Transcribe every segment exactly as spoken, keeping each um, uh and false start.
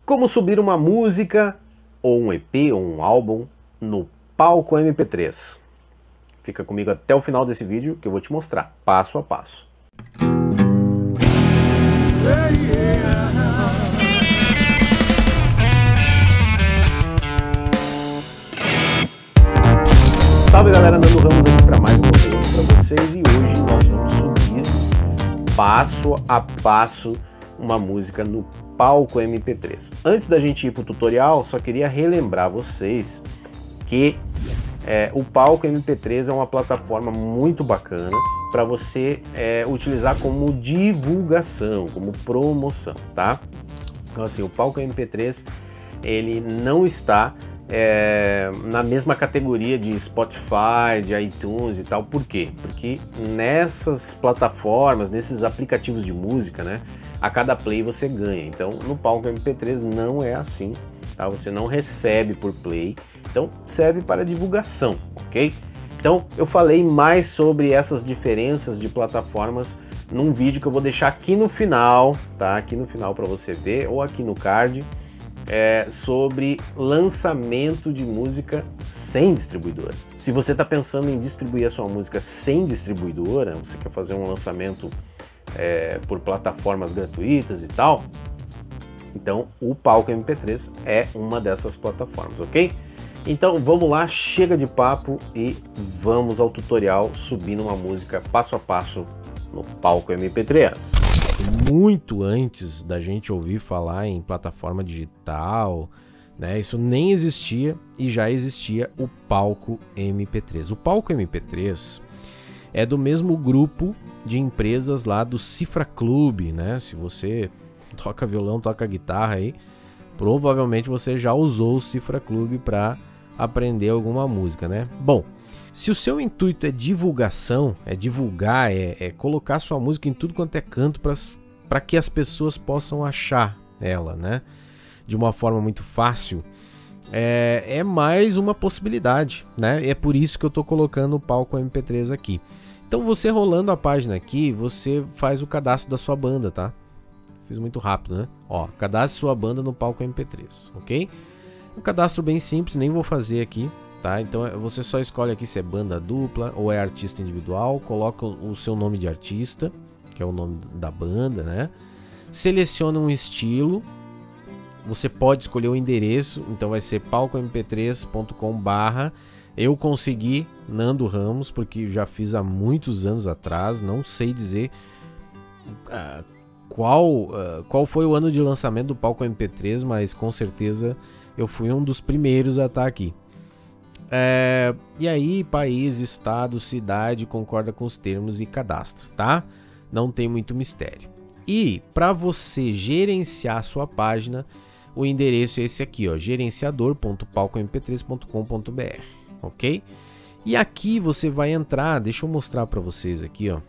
Como subir uma música, ou um E P, ou um álbum, no palco M P três. Fica comigo até o final desse vídeo que eu vou te mostrar, passo a passo. Salve galera, Nando Ramos aqui para mais um conteúdo para vocês, e hoje nós vamos subir passo a passo uma música no palco M P três. Antes da gente ir para o tutorial, só queria relembrar vocês que é, o palco M P três é uma plataforma muito bacana para você é, utilizar como divulgação, como promoção, tá? Então assim, o palco M P três ele não está é, na mesma categoria de Spotify, de iTunes e tal. Por quê? Porque nessas plataformas, nesses aplicativos de música, né, a cada play você ganha. Então no palco M P três não é assim, tá? Você não recebe por play, então serve para divulgação, ok? Então eu falei mais sobre essas diferenças de plataformas num vídeo que eu vou deixar aqui no final, tá? Aqui no final para você ver, ou aqui no card, é, sobre lançamento de música sem distribuidora. Se você está pensando em distribuir a sua música sem distribuidora, você quer fazer um lançamento é, por plataformas gratuitas e tal, então o palco M P três é uma dessas plataformas, ok? Então vamos lá, chega de papo e vamos ao tutorial subindo uma música passo a passo no palco M P três. Muito antes da gente ouvir falar em plataforma digital, né, isso nem existia e já existia o palco M P três. O palco M P três é do mesmo grupo de empresas lá do Cifra Club, né? Se você toca violão, toca guitarra aí, provavelmente você já usou o Cifra Club para aprender alguma música, né? Bom, se o seu intuito é divulgação, é divulgar, é, é colocar sua música em tudo quanto é canto para que as pessoas possam achar ela, né, de uma forma muito fácil, é, é mais uma possibilidade, né? É por isso que eu estou colocando o palco M P três aqui. Então você rolando a página aqui, você faz o cadastro da sua banda, tá? Fiz muito rápido, né? Ó, cadastre sua banda no palco M P três, ok? Um cadastro bem simples, nem vou fazer aqui, tá? Então você só escolhe aqui se é banda dupla ou é artista individual, coloca o seu nome de artista, que é o nome da banda, né? Seleciona um estilo, você pode escolher o endereço, então vai ser palco m p três ponto com barra eu consegui Nando Ramos, porque já fiz há muitos anos atrás, não sei dizer uh, qual, uh, qual foi o ano de lançamento do palco M P três, mas com certeza eu fui um dos primeiros a estar aqui. É, e aí, país, estado, cidade, concorda com os termos e cadastra, tá? Não tem muito mistério. E para você gerenciar a sua página, o endereço é esse aqui, ó, gerenciador ponto palco m p três ponto com ponto b r, ok? E aqui você vai entrar, deixa eu mostrar para vocês aqui, ó.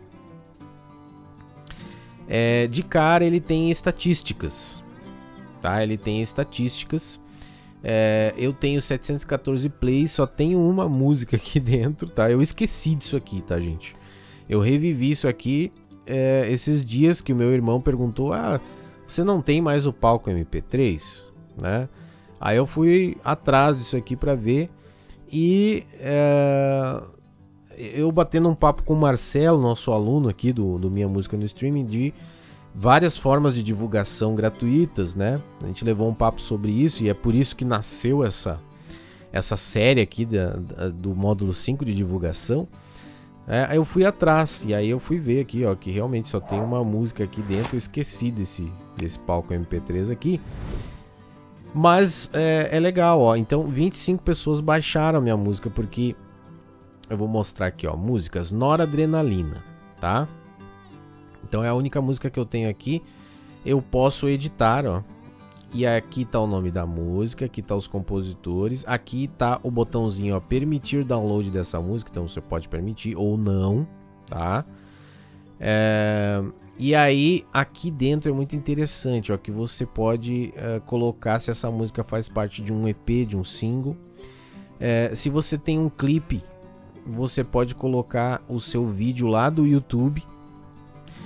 É, de cara ele tem estatísticas, tá? Ele tem estatísticas. É, eu tenho setecentos e quatorze plays, só tenho uma música aqui dentro, tá? Eu esqueci disso aqui, tá, gente? Eu revivi isso aqui é, esses dias que o meu irmão perguntou: ah, você não tem mais o palco M P três, né? Aí eu fui atrás disso aqui para ver e é, eu batendo um papo com o Marcelo, nosso aluno aqui do, do Minha Música no Streaming, de várias formas de divulgação gratuitas, né? A gente levou um papo sobre isso e é por isso que nasceu essa, essa série aqui da, da, do módulo cinco de divulgação. É, aí eu fui atrás e aí eu fui ver aqui, ó, que realmente só tem uma música aqui dentro. Eu esqueci desse, desse palco M P três aqui, mas é, é legal, ó. Então vinte e cinco pessoas baixaram a minha música, porque eu vou mostrar aqui, ó, músicas Noradrenalina, tá? Então é a única música que eu tenho aqui. Eu posso editar, ó. E aqui tá o nome da música, aqui tá os compositores, aqui tá o botãozinho, ó, permitir download dessa música, então você pode permitir ou não, tá? É... E aí, aqui dentro é muito interessante, ó, que você pode é, colocar se essa música faz parte de um E P, de um single. É, se você tem um clipe, você pode colocar o seu vídeo lá do YouTube.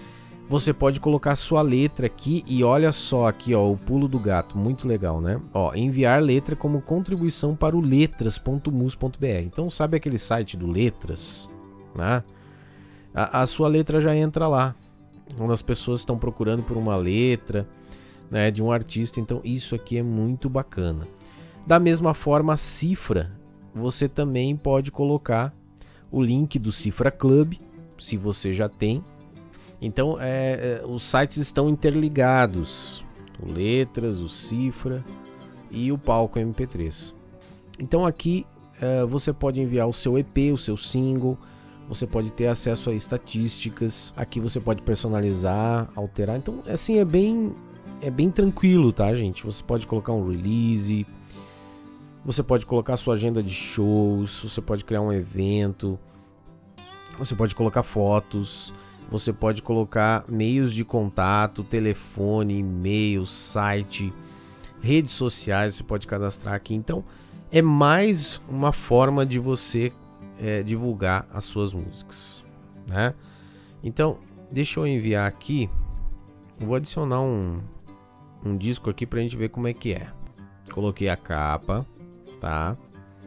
você pode colocar sua letra aqui e olha só aqui, ó, o pulo do gato, muito legal, né? Ó, enviar letra como contribuição para o letras ponto mus ponto br. Então, sabe aquele site do Letras, né? A, a sua letra já entra lá, quando as pessoas estão procurando por uma letra, né, de um artista. Então, isso aqui é muito bacana. Da mesma forma, a Cifra, você também pode colocar o link do Cifra Club, se você já tem. Então, é, é, os sites estão interligados, o Letras, o Cifra e o Palco M P três. Então aqui é, você pode enviar o seu E P, o seu single, você pode ter acesso a estatísticas, aqui você pode personalizar, alterar. Então, assim, é bem, é bem tranquilo, tá, gente? Você pode colocar um release, você pode colocar a sua agenda de shows, você pode criar um evento, você pode colocar fotos. Você pode colocar meios de contato, telefone, e-mail, site, redes sociais, você pode cadastrar aqui. Então, é mais uma forma de você é, divulgar as suas músicas, né? Então, deixa eu enviar aqui. Eu vou adicionar um, um disco aqui pra gente ver como é que é. Coloquei a capa, tá?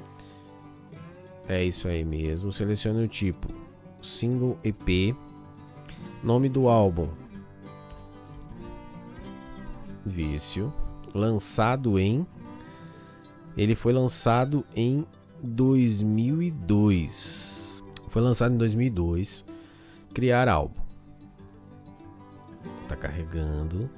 É isso aí mesmo. Selecione o tipo single E P. Nome do álbum: Vício. Lançado em... Ele foi lançado em dois mil e dois. Foi lançado em dois mil e dois. Criar álbum. Tá carregando.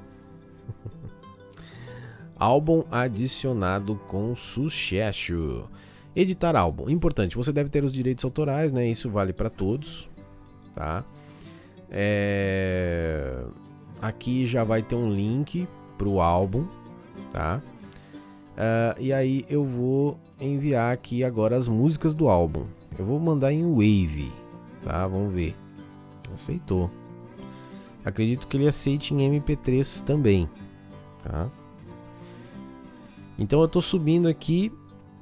Álbum adicionado com sucesso. Editar álbum. Importante, você deve ter os direitos autorais, né? Isso vale para todos, tá? É... Aqui já vai ter um link pro álbum, tá? Uh, e aí eu vou enviar aqui agora as músicas do álbum. Eu vou mandar em Wave, tá? Vamos ver. Aceitou. Acredito que ele aceite em M P três também, tá? Então eu tô subindo aqui.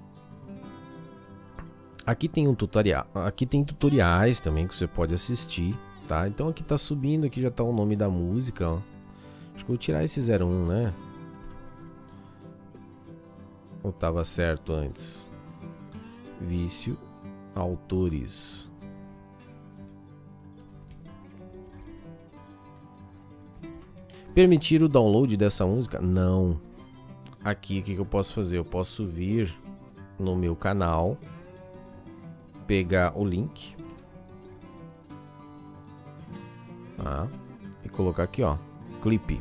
Aqui tem um tutorial, aqui tem tutoriais também que você pode assistir. Tá, então aqui tá subindo, aqui já tá o nome da música, ó. Acho que eu vou tirar esse zero um, né? Ou tava certo antes? Vício, autores. Permitir o download dessa música? Não. Aqui o que, que eu posso fazer? Eu posso vir no meu canal, pegar o link. Ah, e colocar aqui, ó, clipe.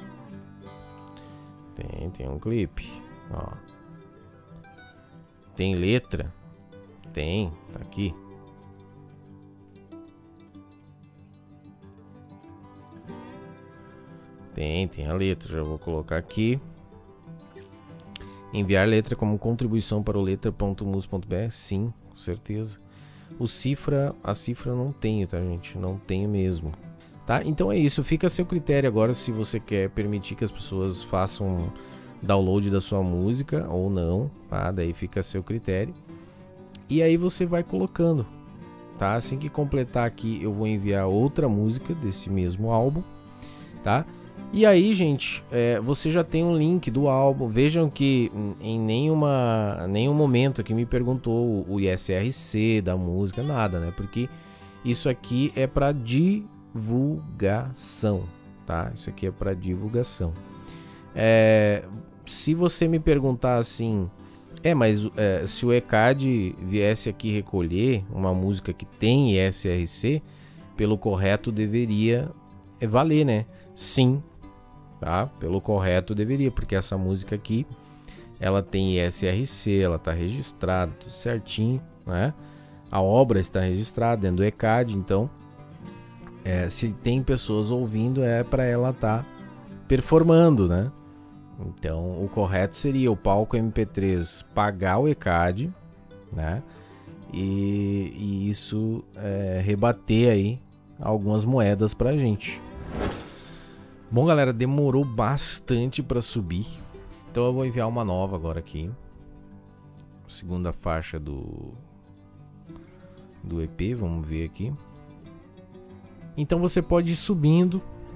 Tem, tem um clipe, ó. Tem letra? Tem, tá aqui. Tem, tem a letra, já vou colocar aqui. Enviar letra como contribuição para o letra ponto mus ponto br, sim, com certeza. O Cifra, a Cifra eu não tenho, tá, gente? Não tenho mesmo. Tá? Então é isso, fica a seu critério agora se você quer permitir que as pessoas façam download da sua música ou não, tá? Daí fica a seu critério. E aí você vai colocando, tá? Assim que completar aqui eu vou enviar outra música desse mesmo álbum, tá? E aí, gente, é, você já tem um link do álbum. Vejam que em nenhuma, nenhum momento aqui me perguntou o I S R C da música, nada, né? Porque isso aqui é para divulgação, tá? Isso aqui é para divulgação. É, se você me perguntar assim, é, mas é, se o E C A D viesse aqui recolher uma música que tem I S R C, pelo correto deveria valer, né? Sim. Tá? Pelo correto deveria, porque essa música aqui ela tem I S R C, ela está registrada, tudo certinho, né? A obra está registrada dentro do E C A D, então é, se tem pessoas ouvindo é para ela estar tá performando, né? Então o correto seria o palco M P três pagar o E C A D, né? E, e isso é, rebater aí algumas moedas pra gente. Bom, galera, demorou bastante para subir, então eu vou enviar uma nova agora aqui, segunda faixa do do E P, vamos ver aqui. Então você pode ir subindo,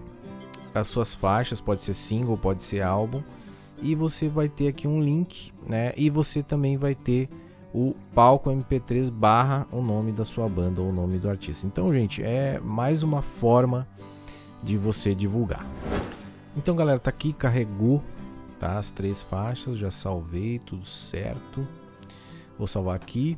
as suas faixas, pode ser single, pode ser álbum, e você vai ter aqui um link, né? E você também vai ter o palco M P três barra o nome da sua banda ou o nome do artista. Então, gente, é mais uma forma de você divulgar. Então, galera, tá aqui, carregou, tá, as três faixas, já salvei, tudo certo. Vou salvar aqui.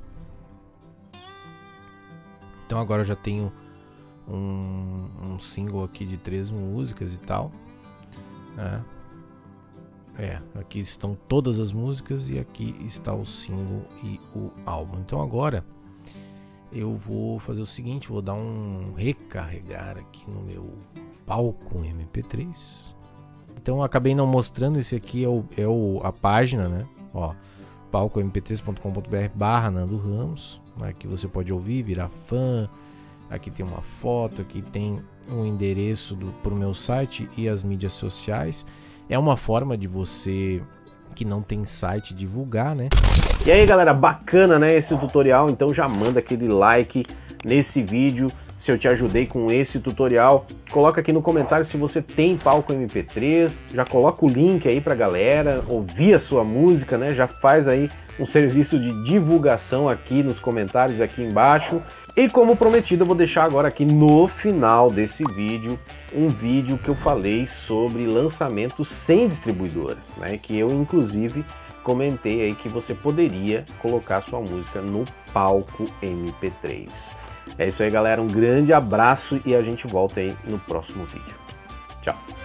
Então agora eu já tenho um, um single aqui de três músicas e tal, né? É, aqui estão todas as músicas e aqui está o single e o álbum. Então agora eu vou fazer o seguinte, vou dar um recarregar aqui no meu palco M P três. Então eu acabei não mostrando, esse aqui é, o, é o, a página, né? Ó, palco m p três ponto com ponto b r barra Nando Ramos. Aqui você pode ouvir, virar fã. Aqui tem uma foto, aqui tem um endereço para o meu site e as mídias sociais. É uma forma de você que não tem site divulgar, né? E aí, galera, bacana, né, esse tutorial? Então já manda aquele like nesse vídeo se eu te ajudei com esse tutorial. Coloca aqui no comentário se você tem palco M P três, já coloca o link aí pra galera ouvir a sua música, né? Já faz aí um serviço de divulgação aqui nos comentários aqui embaixo. E como prometido, eu vou deixar agora aqui no final desse vídeo um vídeo que eu falei sobre lançamento sem distribuidora, né? Que eu inclusive comentei aí que você poderia colocar sua música no palco M P três. É isso aí, galera, um grande abraço e a gente volta aí no próximo vídeo. Tchau!